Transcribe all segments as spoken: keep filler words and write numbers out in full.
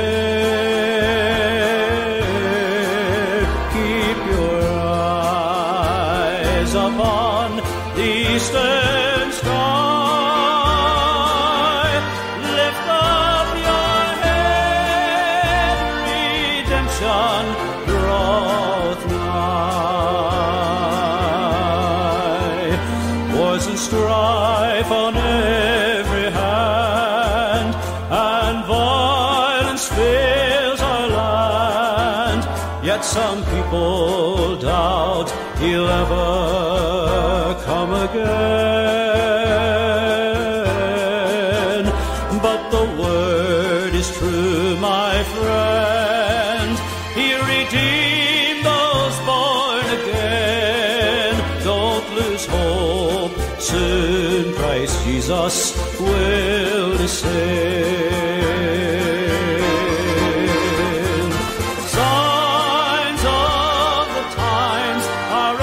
air. Keep your eyes upon the eastern sky. Lift up your head, redemption draweth nigh. Wars and strife on every hand, and violence fills our land. Yet some people doubt he'll ever come again. But the word is true, my friend. He redeemed those born again. Don't lose hope, soon Christ Jesus will descend. Signs of the times are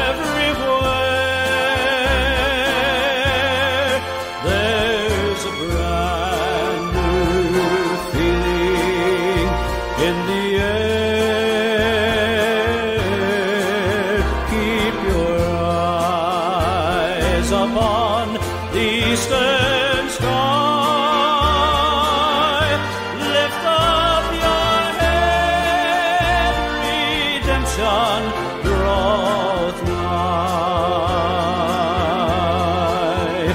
everywhere. There's a brand new feeling in the air. Keep your eyes upon the eastern sky. Lift up your head, redemption draweth nigh.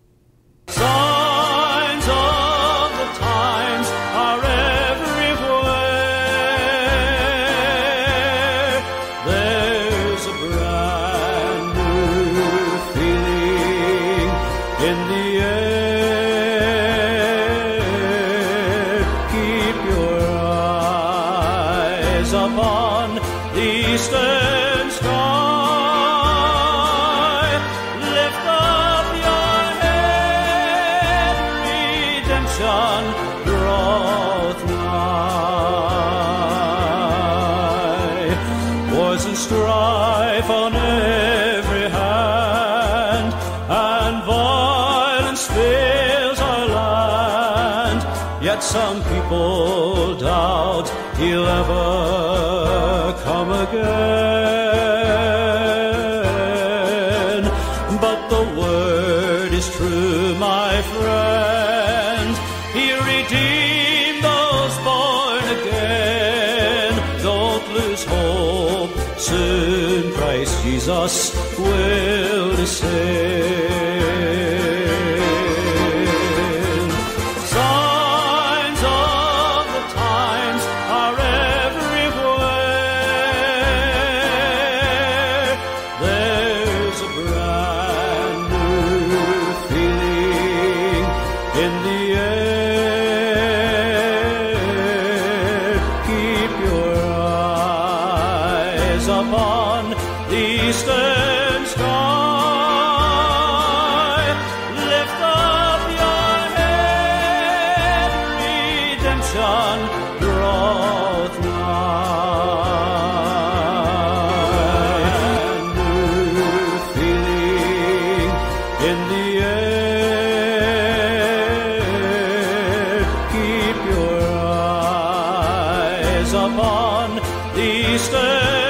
Signs of the times are everywhere. There's a brand new feeling in the air. Keep your eyes upon the eastern sky. Lift up your head, redemption draweth nigh. Wars and strife on every hand, and violence fills our land. Yet some people doubt he'll ever come again. But the word is true, my friend. He redeemed those born again. Don't lose hope, soon Christ Jesus will descend. Signs of the times are everywhere. There's a brand new feeling in the air. Keep your eyes upon the eastern sky. Lift up your head, redemption draweth nigh. New feeling in the air. Keep your eyes upon the eastern